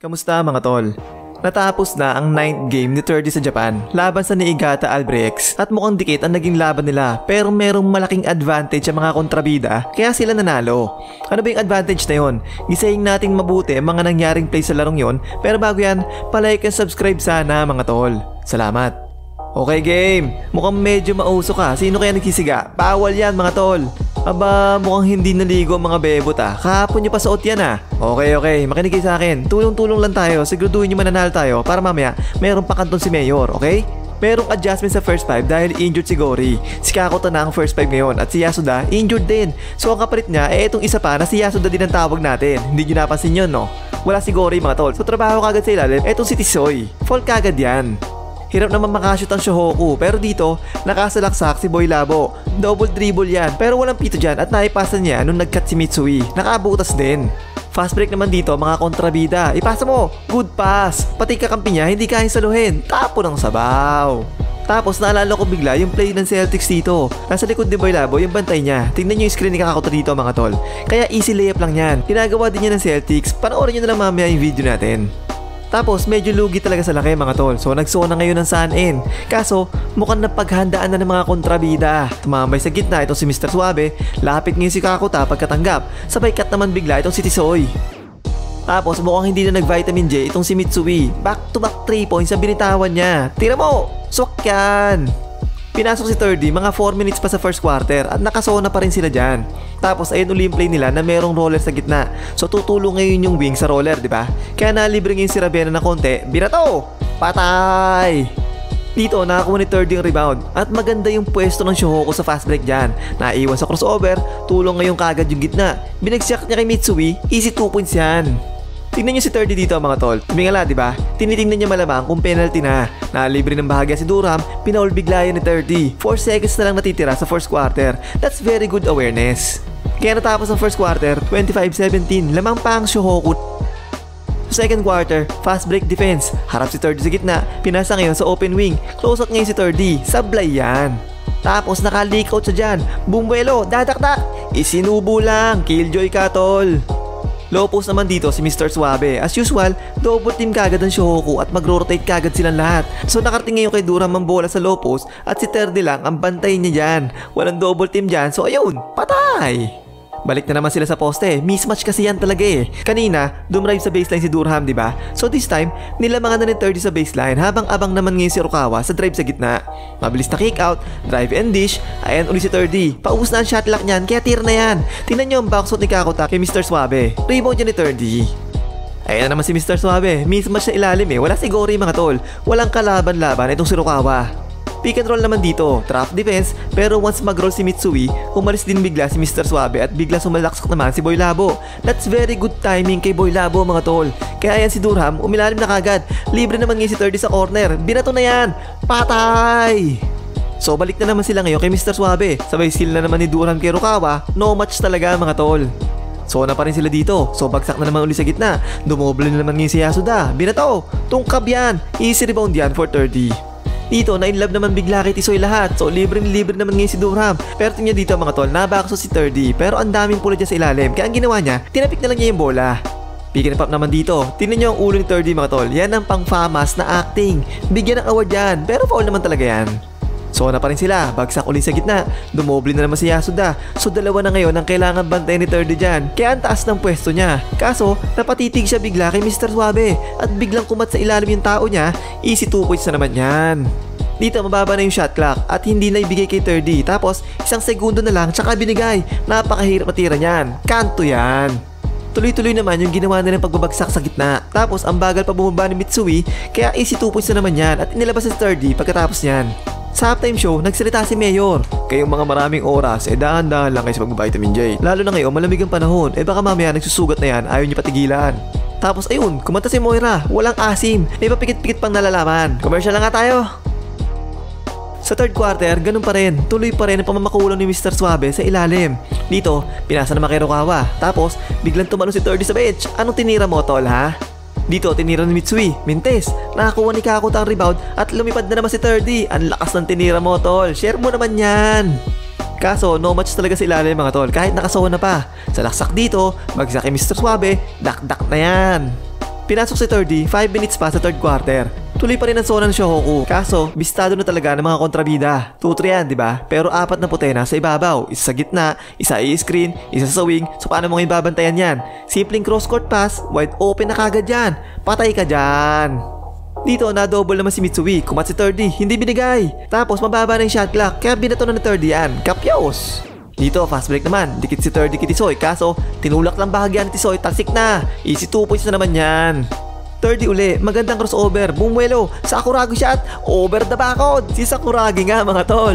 Kamusta mga tol? Natapos na ang 9th game ni 30 sa Japan laban sa Niigata Albrechts at mukhang dikit ang naging laban nila pero merong malaking advantage sa mga kontrabida kaya sila nanalo. Ano ba yung advantage na yon? Gisahin nating mabuti ang mga nangyaring play sa larong yon pero bago yan, palike and subscribe sana mga tol. Salamat. Okay game, mukhang medyo mauso ka. Sino kaya nagsisiga? Bawal yan mga tol. Aba, mukhang hindi naligo ang mga bebot ah. Kahapon nyo pa suot yan ah. Okay, makinig kayo sa akin. Tulong-tulong lang tayo. Siguraduhin nyo mananalo tayo para mamaya mayroong pakanton si Mayor, okay? Merong adjustment sa first 5 dahil injured si Gory. Si Kakuta na ang first 5 ngayon at si Yasuda injured din. So ang kapalit niya itong isa pa na si Yasuda din ang tawag natin. Hindi nyo napansin yun no? Wala si Gory mga tol. So trabaho kagad sa ilalim etong si Tisoy. Fall kagad yan. Hirap naman makashoot ang Shohoku pero dito nakasalaksak si Boy Labo. Double dribble yan pero walang pito dyan at naipasa niya nung nag-cut si Mitsui. Nakabutas din. Fast break naman dito mga kontrabida. Ipasa mo, good pass. Pati kakampi niya hindi kayang saluhin. Tapo ng sabaw. Tapos naalala ko bigla yung play ng Celtics dito. Nasa likod ni Boy Labo yung bantay niya. Tingnan nyo yung screen ni Kakuta dito mga tol. Kaya easy layup lang yan. Ginagawa din niya ng Celtics. Panoorin nyo na lang mamaya yung video natin. Tapos medyo lugi talaga sa laki mga tol. So nagsona ngayon ng sun-in. Kaso mukhang napaghandaan na ng mga kontrabida. Tumambay sa gitna itong si Mr. Suave. Lapit ngayon si Kakuta pagkatanggap. Sabay cut naman bigla itong si Tisoy. Tapos mukhang hindi na nag-vitamin J itong si Mitsui. Back to back 3 points ang binitawan niya. Tira mo! Swak yan! Pinasok si 30 mga 4 minutes pa sa first quarter at nakasona pa rin sila dyan. Tapos ayun uli yung play nila na merong roller sa gitna. So tutulong ngayon yung wing sa roller, di ba? Kaya nalibre ngayon si Ravena na konti. Binato! Patay! Dito nakakuha ni 30 yung rebound at maganda yung pwesto ng Shohoku sa fast break dyan. Naiwan sa crossover, tulong ngayon kagad yung gitna. Binagsiyak niya kay Mitsui, easy 2 points yan. Tingnan nyo si 30 dito mga tol. Tumingala diba? Tinitingnan niya malamang kung penalty na. Nalibre ng bahagya si Durham, pinaul bigla yan ni 30. 4 seconds na lang natitira sa first quarter. That's very good awareness. Kaya natapos ang first quarter, 25-17. Lamang pa ang Shohoku. Second quarter, fast break defense. Harap si 30 sa gitna. Pinasa ngayon sa open wing. Close out ngayon si 30. Sablay yan. Tapos naka-leak out siya dyan. Bumbuelo, dadakdak. Isinubo lang. Killjoy ka tol. Low post naman dito si Mr. Suave. As usual, double team kagad ang Shohoku at mag-rotate kagad silang lahat. So nakarating ngayon kay Durham ang bola sa low post at si Terdi lang ang bantay niya dyan. Walang double team dyan, so ayun, patay! Balik na naman sila sa poste. Mismatch kasi yan talaga eh. Kanina, dumrive sa baseline si Durham, di ba? So this time, nilamangan na ni 30 sa baseline habang abang naman ngayon si Rukawa sa drive sa gitna. Mabilis na kick out, drive and dish. Ayan uli si 30. Paubos na ang shot clock niyan, kaya tira na yan. Tingnan nyo ang backshot ni Kakuta kay Mr. Suave. Rebound niya ni 30. Ayan na naman si Mr. Suave. Mismatch na ilalim eh. Wala si Gory mga tol. Walang kalaban-laban itong si Rukawa. Pick and roll naman dito, trap defense, pero once mag-roll si Mitsui, umalis din bigla si Mr. Suave at bigla sumalaksak naman si Boy Labo. That's very good timing kay Boy Labo mga tol. Kaya yan si Durham, umilalim na kagad. Libre naman ngayon si 30 sa corner. Binato na yan! Patay! So balik na naman sila ngayon kay Mr. Suave. Sabay skill na naman ni Durham kay Rukawa. No match talaga mga tol. So na pa rin sila dito. So bagsak na naman uli sa gitna. Dumoble na naman ngayon si Yasuda. Binato! Tungkab yan! Easy rebound yan for 30. Dito, na-inlove naman bigla kay Tisoy lahat. So, libre naman ngayon si Durham. Pero tingnan dito mga tol, nabakso si 30. Pero ang daming pula dyan sa ilalim. Kaya ang ginawa niya, tinapik na lang niya yung bola. Pick and pop naman dito. Tingnan niyo ang ulo ni 30 mga tol. Yan ang pang-famas na acting. Bigyan ng award yan. Pero foul naman talaga yan. So, na pa rin sila. Bagsak uli sa gitna. Dumoble na naman si Yasuda. So, dalawa na ngayon ang kailangan bantay ni 30 dyan. Kaya ang taas ng pwesto niya. Kaso, napatitig siya bigla kay Mr. Suave. At biglang kumat sa ilalim yung tao niya. Easy 2 points na naman yan. Dito, mababa na yung shot clock at hindi na ibigay kay 30. Tapos, 1 segundo na lang tsaka binigay. Napakahirap matira niyan. Kanto yan. Tuloy-tuloy naman yung ginawa nilang pagbabagsak sa gitna. Tapos, ang bagal pa bumaba ni Mitsui. Kaya easy 2 points na naman yan. At inilabas si 30 pagkatapos niyan. Sa halftime show, nagsalita si Mayor. Kayong mga maraming oras, dahan-dahan lang kayo sa mag-vitamin J. Lalo na ngayon, malamig ang panahon. Baka mamaya nagsusugat na yan, ayaw niyo patigilan. Tapos ayun, kumanta si Moira. Walang asim. May papikit-pikit pang nalalaman. Commercial lang nga tayo. Sa third quarter, ganun pa rin. Tuloy pa rin ang pamamakulang ni Mr. Suave sa ilalim. Dito, pinasa naman kay Rukawa. Tapos, biglang tumalo si 30 sa bench. Anong tinira mo, tol, ha? Dito, tinira ni Mitsui. Mintes, nakakuha ni Kakuta ang rebound at lumipad na naman si 30. Ang lakas ng tinira mo, tol. Share mo naman yan. Kaso, no match talaga sa ilalim mga tol. Kahit nakasona pa. Sa laksak dito, bagsak kay Mr. Suave, dak-dak na yan. Pinasok si 30, 5 minutes pa sa third quarter. Tuloy pa rin ang zona ng Shohoku. Kaso, bistado na talaga ng mga kontrabida. 2-3 yan, di ba? Pero 4 na puti na sa ibabaw. Isa sa gitna, isa i-screen, isa sa wing. So paano mo ibabantayan yan? Simpleng cross-court pass, wide open na kagad yan. Patay ka dyan. Dito, na-double naman si Mitsui. Kumat si 30, hindi binigay. Tapos, mababa na yung shot clock. Kaya binato na ni 30 yan. Kapyos! Dito, fast break naman. Dikit si 30 kay Tisoy. Kaso, tinulak lang bahagyan ni Tisoy. Talsik na. Easy 2 points na naman yan. 30 uli, magandang crossover, bumuelo, Sakuragi shot, over the backboard, si Sakuragi nga mga tol.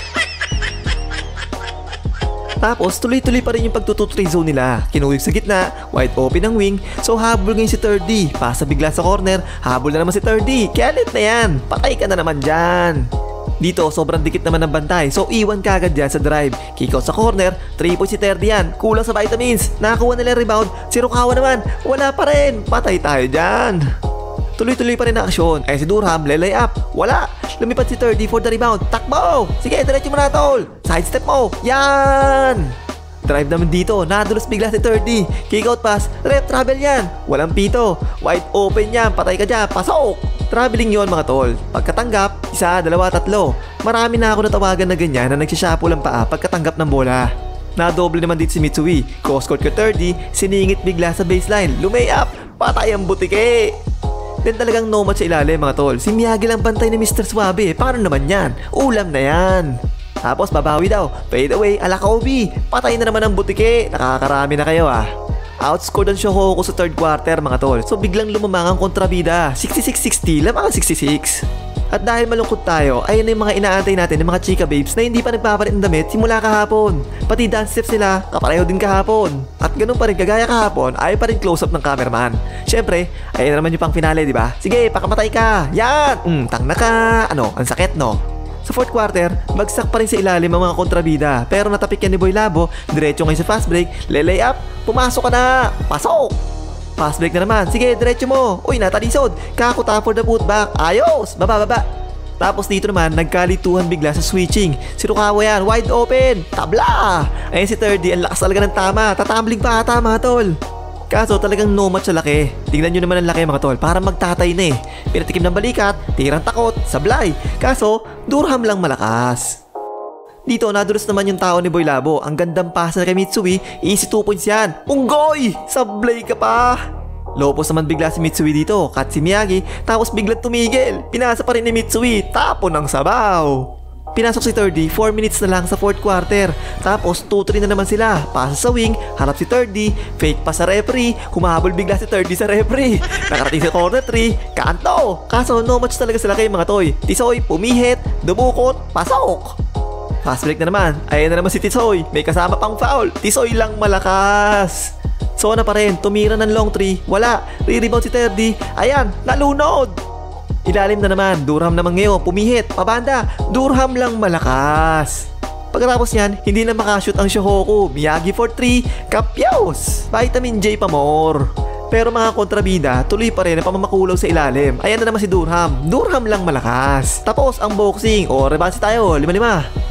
Tapos tuloy-tuloy pa rin yung pagtutu-3 zone nila, kinuyog sa gitna, wide open ang wing, so habol ngayon si 30, pasa bigla sa corner, habol na naman si 30, kaya lit na yan, patay ka na naman dyan. Dito, sobrang dikit naman ng bantay. So, iwan ka agad dyan sa drive. Kick out sa corner. 3 points si Terdy yan. Kulang sa vitamins. Nakakuha nila rebound. Si Rukawa naman. Wala pa rin. Patay tayo dyan. Tuloy-tuloy pa rin ang aksyon. Ay si Durham, lelay up. Wala. Lumipad si Terdy for the rebound. Takbo. Sige, diretso mo na tol. Side step mo. Yan. Drive naman dito. Nadulas bigla si 30. Kick out pass. Rep travel yan. Walang pito. Wide open yan. Patay ka dyan. Pasok. Traveling yon mga tol. Pagkatanggap, 1, 2, 3. Marami na ako natawagan na ganyan na nagsishapo lang paa pagkatanggap ng bola. Nadoble naman dito si Mitsui. Cross-court ka 30, siningit bigla sa baseline. Lumay up, patay ang butike. Then talagang no match sa ilalim mga tol. Si Miyagi lang bantay ni Mr. Suabe. Paano naman yan? Ulam na yan. Tapos babawi daw. Fade away, ala Kobe. Patay na naman ang butike. Nakakarami na kayo ah. Outscored ang Shohoku sa third quarter mga tol. So biglang lumamang ang kontrabida. 66-60, lamang 66. At dahil malungkot tayo, ayun na yung mga inaantay natin ng mga chika babes na hindi pa nagpapalit ng damit simula kahapon. Pati dance steps nila, kapareho din kahapon. At ganun pa rin kagaya kahapon, ay pa rin close-up ng cameraman. Syempre, ayun na naman yung pang finale, di ba? Sige, pakamatay ka! Yan! Tang na ka! Ano, ang sakit no? Sa fourth quarter, bagsak pa rin sa ilalim ang mga kontrabida. Pero natapik yan ni Boy Labo, diretso ngayon sa fast break, lelay up, pumasok ka na! Pasok! Fast break na naman. Sige, diretso mo. Uy, natalisod. Kakuta for the putback. Ayos! Baba. Tapos dito naman, nagkalituhan bigla sa switching. Si Rukawa yan, wide open. Tabla! Ayun si 30, ang lakas talaga ng tama. Tatambling pa ata mga tol. Kaso talagang no match sa laki. Tingnan nyo naman ang laki mga tol. Parang magtatay na eh. Pinatikim ng balikat, tirang takot, sablay. Kaso, Durham lang malakas. Dito, nadulas naman yung tao ni Boy Labo. Ang gandang pasa kay Mitsui, easy 2 points yan. Unggoy! Sablay ka pa! Lopos naman bigla si Mitsui dito, cut si Miyagi, tapos biglang tumigil. Pinasa pa rin ni Mitsui, tapon ng sabaw. Pinasok si 30, 4 minutes na lang sa fourth quarter. Tapos 2-3 na naman sila. Pasa sa wing, harap si 30, fake pa sa referee, humahabol bigla si 30 sa referee. Nakarating sa corner 3, kanto. Kaso no match talaga sila kay mga toy. Tisoy, pumihit, dumukot, pasok. Fast break na naman. Ayan na naman si Tisoy. May kasama pang foul. Tisoy lang malakas. Zona pa rin. Tumira ng long 3. Wala. Re-rebound si 30. Ayan. Nalunod. Ilalim na naman. Durham naman ngayon. Pumihit. Pabanda. Durham lang malakas. Pagkatapos yan, hindi na makashoot ang Shohoku. Miyagi for 3. Kapyaos. Vitamin J pa more. Pero mga kontrabida, tuloy pa rin ang pamamakulaw sa ilalim. Ayan na naman si Durham. Durham lang malakas. Tapos ang boxing. O, rebansi tayo. 5-5.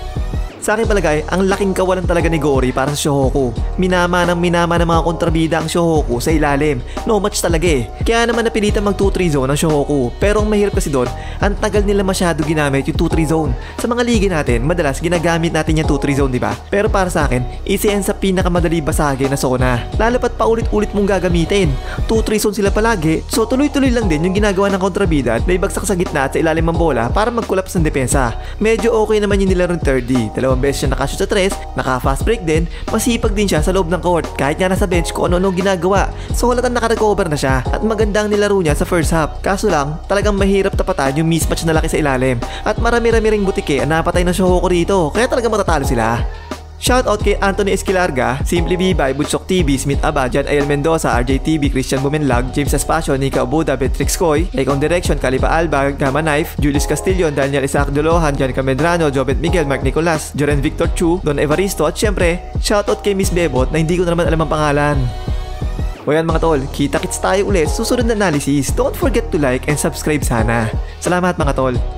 Sa akin palagay, ang laking kawalan talaga ni Gory para sa Shohoku. Minama ng mga kontrabida ang Shohoku sa ilalim. No match talaga eh. Kaya naman napilitan mag 2-3 zone ang Shohoku. Pero ang mahirap kasi doon, ang tagal nila masyado ginamit yung 2-3 zone. Sa mga ligi natin, madalas ginagamit natin yung 2-3 zone, diba? Pero para sa akin, isa yan sa pinakamadali basagin na zona. Lalo pat paulit-ulit mong gagamitin. 2-3 zone sila palagi, so tuloy-tuloy lang din yung ginagawa ng kontrabida at may bagsak sa gitna at sa ilalim ng bola para mag-collapse ng depensa. Medyo okay naman yung nilaro ng 30. Dalawang beses siya nakashoot sa 3, naka-fast break din, masipag din siya sa loob ng court kahit nga nasa bench kung ano-ano ginagawa. So halatang naka-recover na siya at magandang nilaro niya sa first half. Kaso lang, talagang mahirap tapatan yung mismatch na laki sa ilalim at marami-rami ring butike ang napatay ng Shohoku rito kaya talagang matatalo sila. Shoutout kay Anthony Esquilarga, Simply Bibay, Butchok TV, Smith Abadjan, Ayel Mendoza, RJ TV, Christian Bumenlag, James Espacio, Nika Obuda, Beatrix Coy, Icon Direction, Kalipa Alba, Gamma Knife, Julius Castillon, Daniel Isaac Dolohan, Jan Camedrano, Jobet Miguel, Mark Nicolas, Joren Victor Chu, Don Evaristo at syempre, shoutout kay Miss Bebot na hindi ko na naman alam ang pangalan. O yan mga tol, kita-kits tayo ulit sa susunod na analysis. Don't forget to like and subscribe sana. Salamat mga tol.